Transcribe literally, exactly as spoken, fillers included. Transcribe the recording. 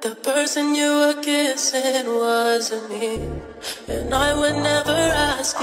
The person you were kissing wasn't me, and I would never